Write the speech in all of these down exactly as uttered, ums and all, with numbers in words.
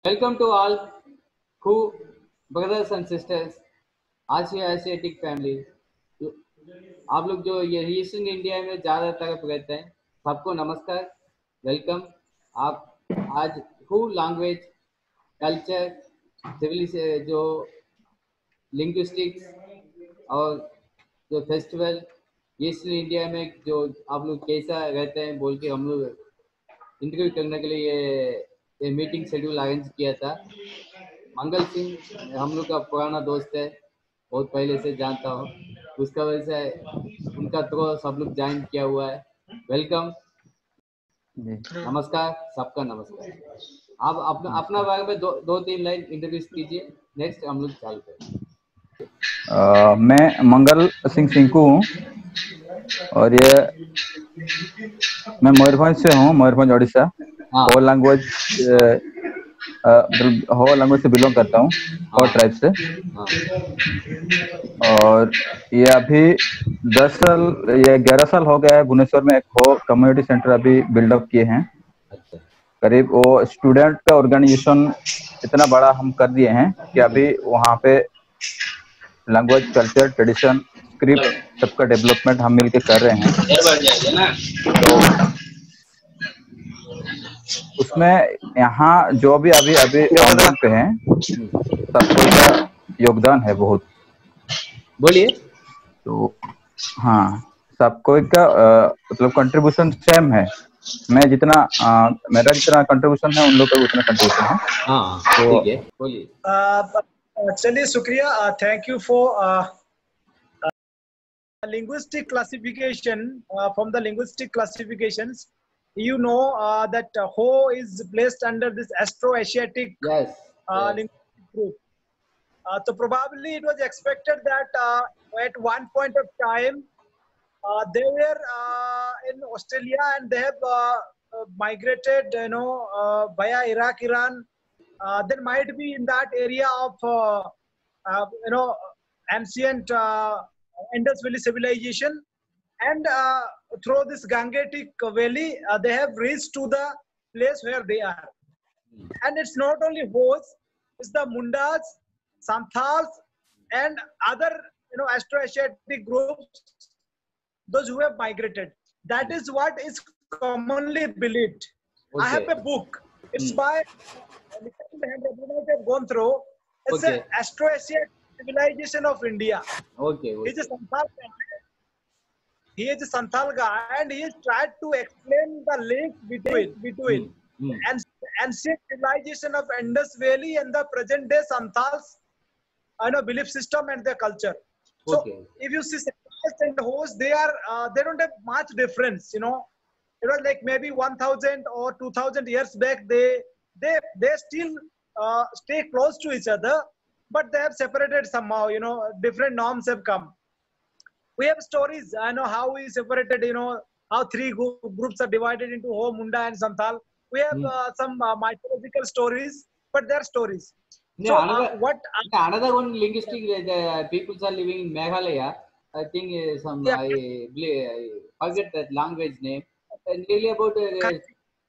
Welcome to all who brothers and sisters, Asia Asiatic family. आप लोग जो ये ईस्टर्न इंडिया में ज़्यादा तरफ रहते हैं, सबको नमस्कार, वेलकम। आप आज हु लैंग्वेज, कल्चर, सिविल जो लिंग्विस्टिक्स और जो फेस्टिवल ईस्टर्न इंडिया में जो आप लोग कैसा रहते हैं बोल के हम लोग इंटरव्यू करने के लिए ये, ये मीटिंग शेड्यूल अरेंज किया था। मंगल सिंह हम लोग का पुराना दोस्त है, बहुत पहले से जानता हूँ, उसका वजह से उनका थ्रू सब लोग ज्वाइन किया हुआ है। वेलकम, नमस्कार, सबका नमस्कार। आप अपना अपना बारे में दो दो तीन लाइन इंट्रोड्यूस कीजिए, नेक्स्ट हम लोग चालू करें। मैं मंगल सिंह सिंकू हूँ और ये मैं मयूरभंज से हूँ, मयूरभंज ओडिशा। हो लैंग्वेज हो लैंग्वेज से बिलोंग करता हूँ, हो ट्राइब से। और ये अभी दस साल ये ग्यारह साल हो गया है भुवनेश्वर में एक हो कम्युनिटी सेंटर अभी बिल्डअप किए हैं। करीब वो स्टूडेंट का ऑर्गेनाइजेशन इतना बड़ा हम कर दिए हैं कि अभी वहाँ पे लैंग्वेज, कल्चर, ट्रेडिशन, स्क्रिप्ट सबका डेवलपमेंट हम मिलके कर रहे हैं। तो उसमें यहाँ जो भी अभी अभी ऑनलाइन पे हैं सबको का योगदान है बहुत। बोलिए। तो हाँ, सबको का मतलब कंट्रीब्यूशन सेम है। मैं जितना आ, मेरा जितना कंट्रीब्यूशन है उन लोग का उतना कंट्रीब्यूशन है। हाँ, ठीक है, बोलिए। चलिए, शुक्रिया। Thank you for linguistic classification. Uh, from the linguistic classifications, you know uh, that uh, Ho is placed under this Astro-Asiatic yes, uh, yes. linguistic group. Uh, so probably it was expected that uh, at one point of time uh, they were uh, in Australia and they have uh, uh, migrated, you know, uh, via Iraq, Iran. Uh, there might be in that area of, uh, uh, you know, ancient uh, Indus Valley civilization, and uh, through this Gangetic Valley, uh, they have reached to the place where they are. And it's not only Hos, it's the Mundas, Santhals, and other, you know, Astro-Asiatic groups, those who have migrated. That is what is commonly believed. Okay. I have a book. It's mm. by have gone through. It's okay. an Astro-Asiatic civilization of India. Okay. okay. He's a Santhal guy. He is a Santhal guy, and he has tried to explain the link between between mm. Mm. ancient civilization of Indus Valley and the present day Santhals, you know, belief system and their culture. So okay. if you see Santhals and Hos, they are uh, they don't have much difference. You know, it was like maybe one thousand or two thousand years back. They they they still uh, stay close to each other, but they have separated somehow. You know, different norms have come. We have stories. I know how we separated. You know, how three groups are divided into Ho, Munda, and Santhal. We have mm. uh, some uh, mythological stories, but they are stories. No, so another, uh, what uh, another one linguistic uh, peoples are living in Meghalaya. I think uh, some yeah. I, I forget that language name. And really about uh, Khasi.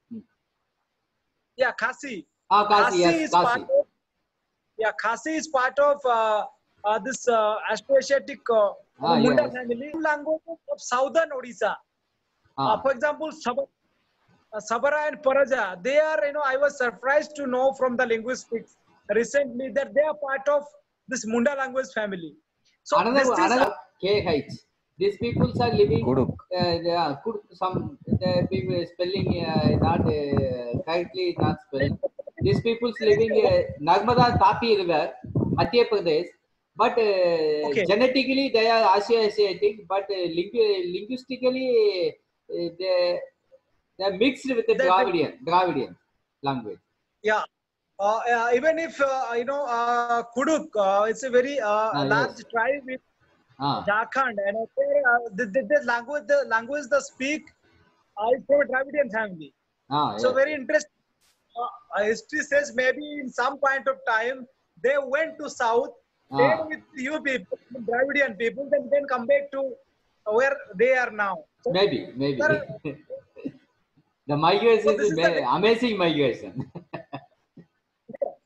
yeah Khasi. Ah, Khasi, yes, is Khasi. part of, yeah, Khasi is part of uh, uh, this uh, Astro-Asiatic uh, ah, Munda yes. family. Language of southern Odisha. Ah. Uh, for example, Sabara, uh, Sabara and Paraja. They are, you know, I was surprised to know from the linguistics recently that they are part of this Munda language family. So another, this another K H. These people are living. Kuduk. Uh, they are, some the people spelling uh, not uh, correctly not spelled. These people living uh, Narmada Tapi River, Madhya Pradesh. But uh, okay. genetically they are Asia-Asiatic, but uh, lingu linguistically uh, they they are mixed with the they, Dravidian Dravidian language. Yeah, uh, uh, even if uh, you know uh, Kuduk, uh, it's a very uh, ah, large yes. tribe in ah. Jharkhand, and uh, the, the, the language the language they speak uh, is from a Dravidian family. Ah, so yes. very interesting. Uh, history says maybe in some point of time they went to south. Stayed ah. with you people, Dravidian people, and then come back to where they are now. So, maybe, maybe. The migration so is, is amazing migration.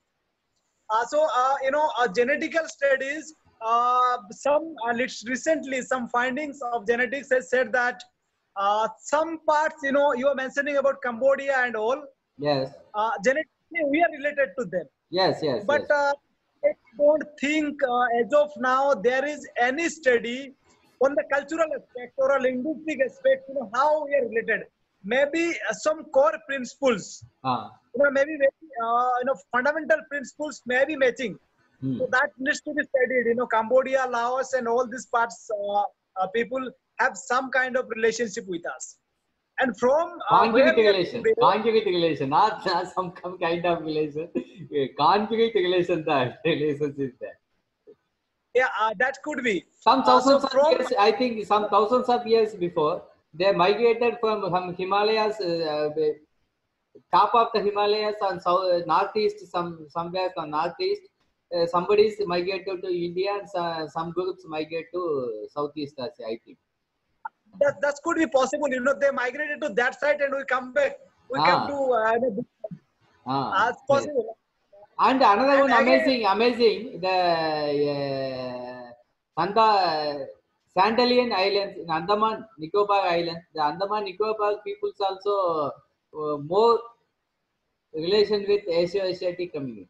Uh, so, uh, you know, uh, genetical studies, uh, some uh, lit- recently, some findings of genetics has said that uh, some parts, you know, you are mentioning about Cambodia and all, Yes, uh, genetically we are related to them. yes, yes, But yes. uh, I don't think uh, as of now there is any study on the cultural aspect or a linguistic aspect, you know, how we are related. Maybe uh, some core principles, Ah, you know, maybe very, uh, you know, fundamental principles may be matching. hmm. So that needs to be studied. You know, Cambodia, Laos, and all these parts, uh, uh, people have some kind of relationship with us. And from uh, where Conjugate we are relation, today, conjugate relation, not, not some com- kind of relation. Eh, Conjugate relation, that relationship there. yeah, uh, that could be. Some Uh, so thousands of from years, I think, some thousands of years before, they migrated from, from Himalayas, uh, uh, top of the Himalayas and south, northeast, some somewhere from northeast. Uh, somebody is migrated to India, and some, some groups migrate to Southeast Asia, I think. that that could be possible. You know, they migrated to that side and we come back. We come to Ah, uh, you know, ah, as yes. possible. And another And one again, amazing, amazing, the uh, Sanda, Sandalian Islands in Andaman Nicobar Islands. The Andaman Nicobar peoples also uh, more relation with Asia-Asiatic community.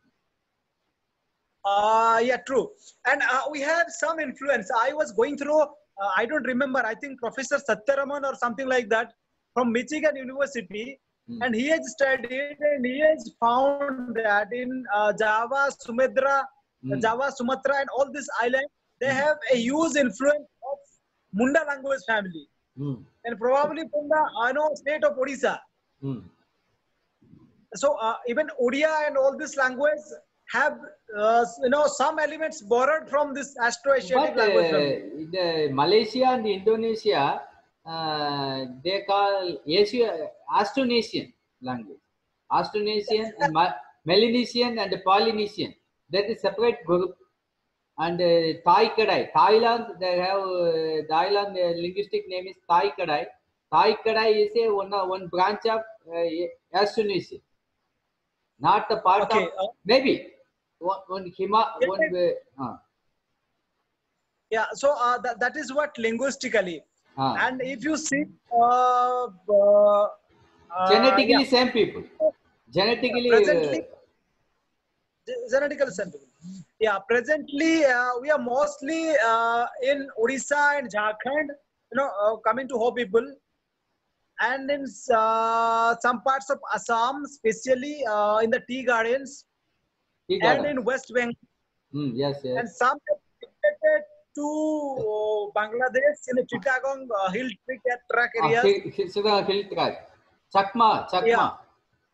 uh, yeah, true. And uh, we have some influence. I was going through. Uh, I don't remember. I think Professor Satyaraman or something like that from Michigan University, Hmm. and he has studied and he has found that in uh, Java, Sumatra, Hmm. Java, Sumatra, and all these islands, they Hmm. have a huge influence of Munda language family, Hmm. and probably from the I know state of Odisha. Hmm. So uh, even Odia and all this language have uh, you know some elements borrowed from this Astro-Asiatic But uh, language family. the Malaysia and Indonesia, uh, they call Asia Austronesian language. Austronesian and Ma- Melanesian and Polynesian. That is separate group. And uh, Thai Kadai, Thailand, they have uh, Thailand uh, linguistic name is Thai Kadai. Thai Kadai is a one, uh, one branch of uh, Austronesian, not the part of Okay. Uh, maybe one, one Hima yeah, one. Uh, uh, yeah. So uh, that, that is what linguistically. uh. And if you see, uh, uh, uh, yeah, Genetically same people. yeah, Genetically, uh, presently genetical sample. Yeah, presently uh, we are mostly uh, in Odisha and Jharkhand. You know, uh, coming to Ho people, and in uh, some parts of Assam, especially uh, in the tea gardens, tea and gardens. in West Bengal, Mm, yes, yes. and some related to uh, Bangladesh in the Chittagong uh, hill trick track Ah, areas. hill, hill, hill track. Chakma, Yeah, Chakma.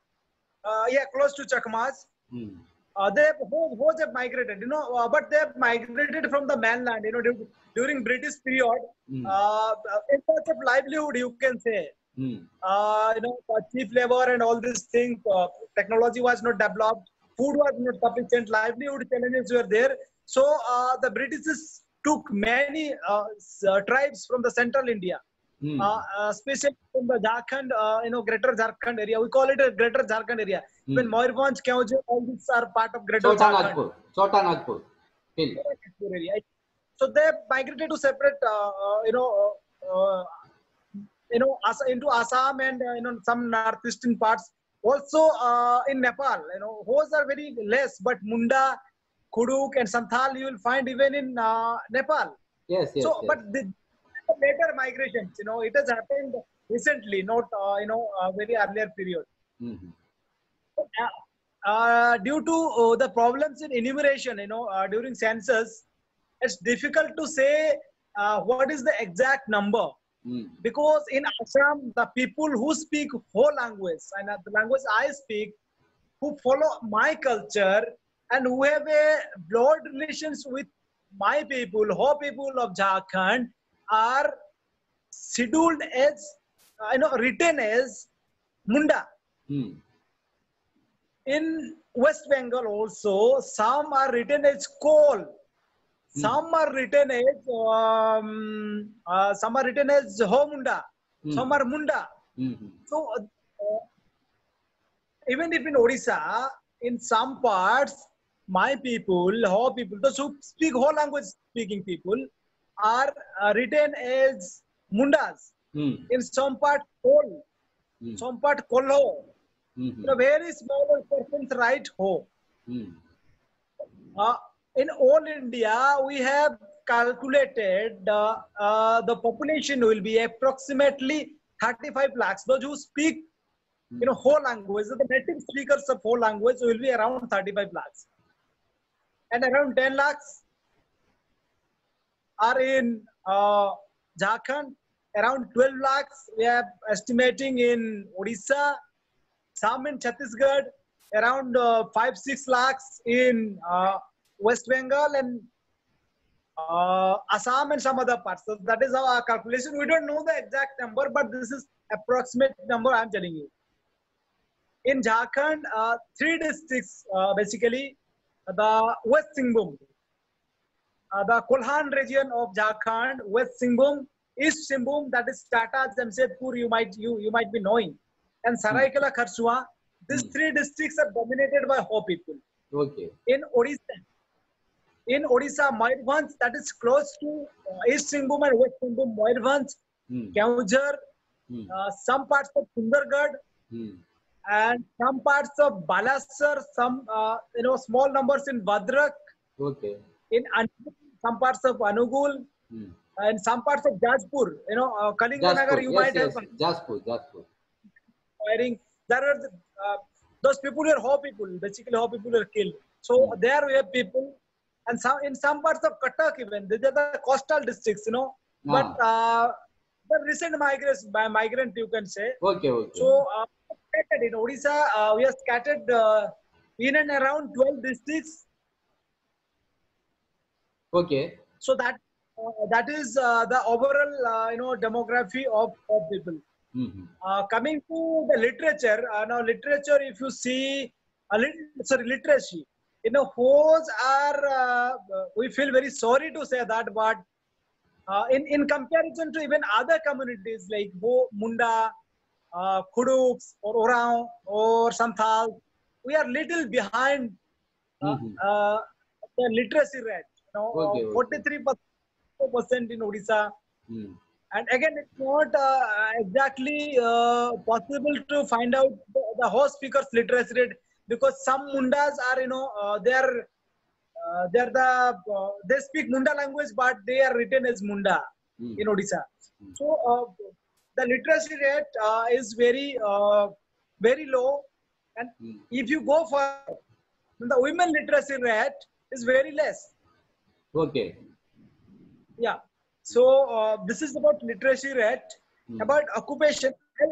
uh, yeah, close to Chakmas. Mm. Uh, they who, who have migrated, you know, uh, but they have migrated from the mainland, you know, during, during British period. Mm. Uh, in terms of livelihood, you can say, Mm. uh, you know, uh, cheap labor and all these things. Uh, technology was not developed. Food was not sufficient. Livelihood challenges were there. So uh, the British took many uh, uh, tribes from the central India, Mm. uh, uh, especially from the Jharkhand, uh, you know, Greater Jharkhand area. We call it a Greater Jharkhand area. Even Mm. Moirvanj, Keonjhar, all these are part of Greater Chota Jharkhand Nagpur. Chota Nagpur. Hill. area. So they migrated to separate, uh, uh, you know, uh, uh, you know, Assa- into Assam and uh, you know some northeastern parts. Also uh, in Nepal, you know, those are very less, but Munda, Kuduk, and Santhal you will find even in uh, Nepal. Yes, yes, So, yes. but the later migrations, you know, it has happened recently, not uh, you know a very earlier period. Mm-hmm. Uh, uh, due to uh, the problems in enumeration, you know, uh, during census, it's difficult to say uh, what is the exact number. Mm. Because in Assam, the people who speak whole language and the language I speak, who follow my culture and who have a blood relations with my people, Ho people of Jharkhand, are scheduled as, uh, you know, written as Munda. Mm. In West Bengal also, some are written as Kol. Some are written as um, uh, some are written as Homunda, Mm. some are Munda. Mm-hmm. So uh, even if in Odisha, in some parts, my people, Ho people, those who speak Ho language speaking people are uh, written as Mundas. Hmm. In some part Kol, Hmm. some part Kolho. Hmm. The very small persons write Ho. Hmm. Uh, in all India, we have calculated uh, uh, the population will be approximately thirty-five lakhs. Those who speak, you know, whole language, the native speakers of whole language will be around thirty-five lakhs. And around ten lakhs are in uh, Jharkhand. Around twelve lakhs we are estimating in Odisha. Some in Chhattisgarh. Around uh, five six lakhs in uh, West Bengal and uh, Assam and some other parts. So that is our calculation. We don't know the exact number, but this is approximate number I'm telling you. In Jharkhand, uh, three districts uh, basically, the West Singhbhum, uh, the Kolhan region of Jharkhand, West Singhbhum, East Singhbhum, that is Tata, Jamshedpur, you might you you might be knowing, and Saraikela Kharsua. These Hmm. three districts are dominated by Ho people. Okay. In Odisha, in Odisha, Mayurbhanj, that is close to uh, East Singhbhum and West Singhbhum, Mayurbhanj, Hmm. Keonjhar, Hmm. uh, some parts of Sundargarh, Hmm. and some parts of Balasar, some uh, you know small numbers in Bhadrak, Okay. in Anugul, some parts of Anugul, Hmm. and some parts of Jajpur. You know, uh, Kalinganagar, Jaspur. you Yes, might have yes. Jaspur. Jaspur. firing. There are uh, those people were Ho people. Basically, Ho people were killed. So Hmm. there we have people, and some in some parts of Cuttack even. These are the coastal districts, you know. But Ah. uh, the recent migrants, by migrant you can say. Okay. Okay. So uh, scattered in Odisha, uh, we are scattered uh, in and around twelve districts. Okay. So that uh, that is uh, the overall uh, you know demography of, of people. Hmm. Uh, coming to the literature, uh, now literature, if you see, a lit sorry, literacy, you know, Hos are, uh, we feel very sorry to say that, but uh, in, in comparison to even other communities like Ho, Munda, uh, Kuduks, or Orang, or Santhal, we are little behind uh, Hmm. uh, the literacy rate. You know, Okay. uh, Okay. forty-three percent in Odisha. Hmm. And again, it's not uh, exactly uh, possible to find out the, the host speakers literacy rate, because some Mundas are, you know, uh, they are uh, they are the uh, they speak Munda language, but they are written as Munda Hmm. in Odisha. Hmm. So uh, the literacy rate uh, is very uh, very low, and Hmm. if you go for the women literacy rate is very less. Okay. Yeah. So uh, this is about literacy rate. Hmm. About occupation,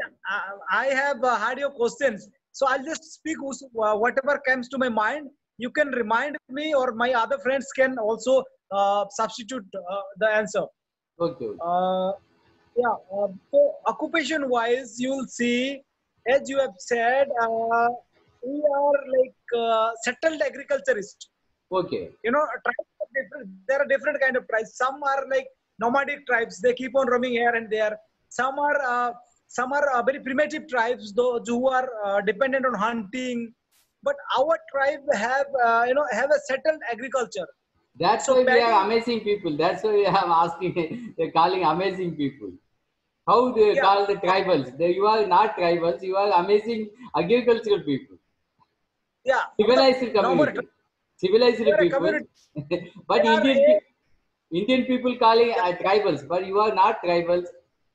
I, I have uh, had your questions. So I'll just speak uh, whatever comes to my mind. You can remind me, or my other friends can also uh, substitute uh, the answer. Okay. Okay. Uh, yeah. Uh, so occupation wise, you'll see, as you have said, uh, we are like uh, settled agriculturists. Okay. You know, tribes are different. There are different kind of tribes. Some are like nomadic tribes. They keep on roaming here and there. Some are uh, some are uh, very primitive tribes, those who are uh, dependent on hunting. But our tribe have uh, you know have a settled agriculture. That's So why we are paddy, amazing people. That's why we are asking. They're calling amazing people. How they yeah, call the tribals? They, you are not tribals. You are amazing agricultural people. yeah. Civilized Normal community. tribe. Civilized We are a people. community. We But are Indian a pe- Indian people calling yeah, uh, tribals, but you are not tribals.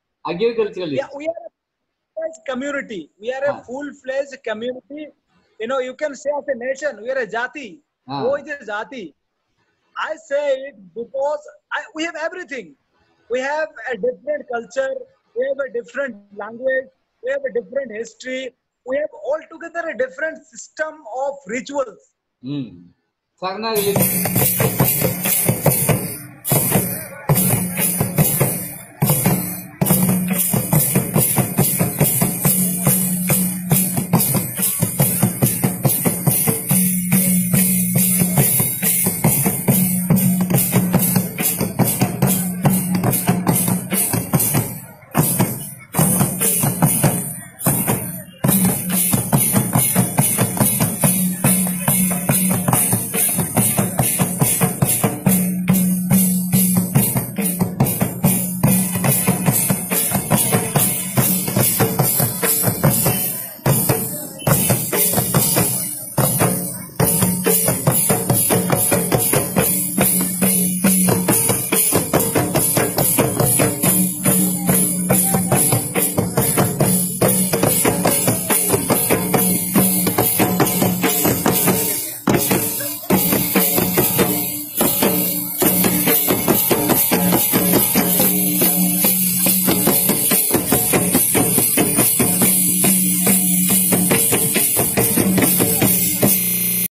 yeah. Agriculturalists. We are a full-fledged community. We are a Ah, full-fledged community. You know, you can say as a nation, we are a jati. Who ah. is a jati? I say it because I, we have everything. We have a different culture. We have a different language. We have a different history. We have altogether a different system of rituals. Hmm. Sarna religion.